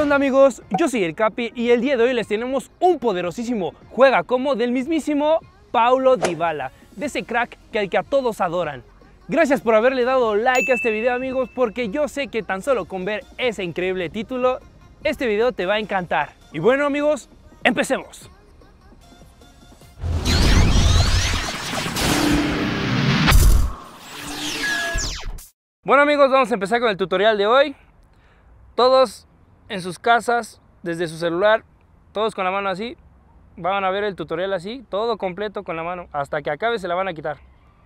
onda amigos? Yo soy el Capi y el día de hoy les tenemos un poderosísimo juega como del mismísimo Paulo Dybala, de ese crack que a todos adoran. Gracias por haberle dado like a este video amigos, porque yo sé que tan solo con ver ese increíble título, este video te va a encantar. Y bueno amigos, empecemos. Bueno amigos, vamos a empezar con el tutorial de hoy. Todos en sus casas, desde su celular, todos con la mano así, van a ver el tutorial así, todo completo con la mano, hasta que acabe se la van a quitar.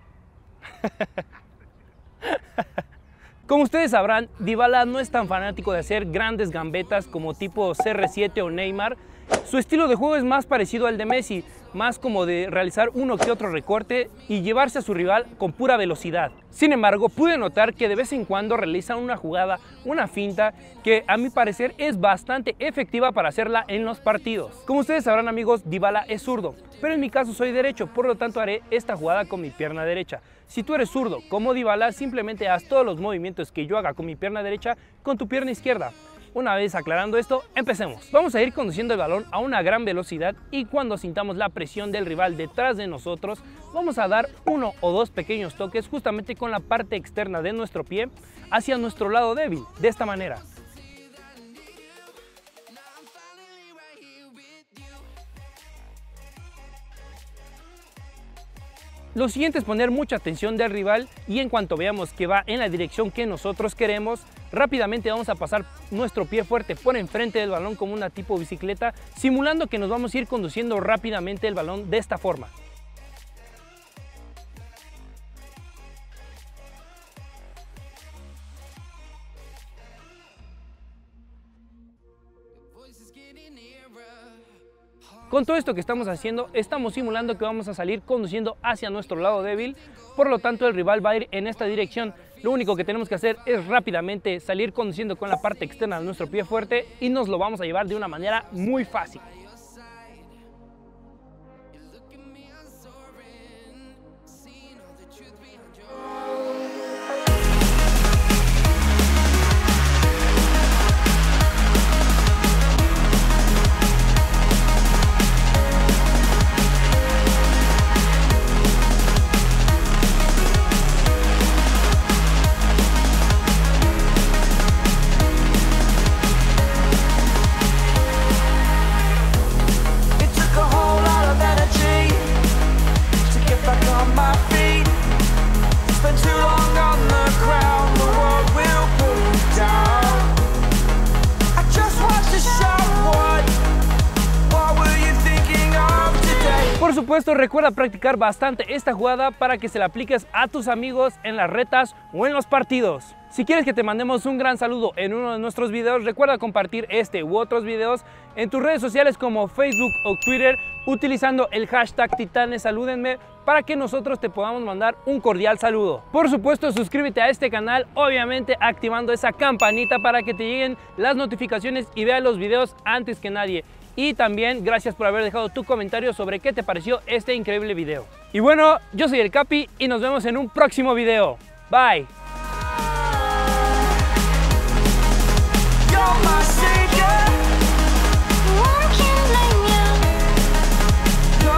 Como ustedes sabrán, Dybala no es tan fanático de hacer grandes gambetas como tipo CR7 o Neymar. Su estilo de juego es más parecido al de Messi, más como de realizar uno que otro recorte y llevarse a su rival con pura velocidad. Sin embargo, pude notar que de vez en cuando realizan una jugada, una finta, que a mi parecer es bastante efectiva para hacerla en los partidos. Como ustedes sabrán amigos, Dybala es zurdo, pero en mi caso soy derecho, por lo tanto haré esta jugada con mi pierna derecha. Si tú eres zurdo como Dybala, simplemente haz todos los movimientos que yo haga con mi pierna derecha con tu pierna izquierda. Una vez aclarando esto, empecemos. Vamos a ir conduciendo el balón a una gran velocidad y cuando sintamos la presión del rival detrás de nosotros, vamos a dar uno o dos pequeños toques justamente con la parte externa de nuestro pie hacia nuestro lado débil, de esta manera. Lo siguiente es poner mucha atención del rival y en cuanto veamos que va en la dirección que nosotros queremos, rápidamente vamos a pasar nuestro pie fuerte por enfrente del balón como una tipo bicicleta, simulando que nos vamos a ir conduciendo rápidamente el balón de esta forma. Con todo esto que estamos haciendo, estamos simulando que vamos a salir conduciendo hacia nuestro lado débil, por lo tanto el rival va a ir en esta dirección. Lo único que tenemos que hacer es rápidamente salir conduciendo con la parte externa de nuestro pie fuerte y nos lo vamos a llevar de una manera muy fácil. Por supuesto, recuerda practicar bastante esta jugada para que se la apliques a tus amigos en las retas o en los partidos. Si quieres que te mandemos un gran saludo en uno de nuestros videos, recuerda compartir este u otros videos en tus redes sociales como Facebook o Twitter utilizando el hashtag TitanesSalúdenme para que nosotros te podamos mandar un cordial saludo. Por supuesto, suscríbete a este canal, obviamente activando esa campanita para que te lleguen las notificaciones y veas los videos antes que nadie. Y también gracias por haber dejado tu comentario sobre qué te pareció este increíble video. Y bueno, yo soy el Capi y nos vemos en un próximo video. Bye.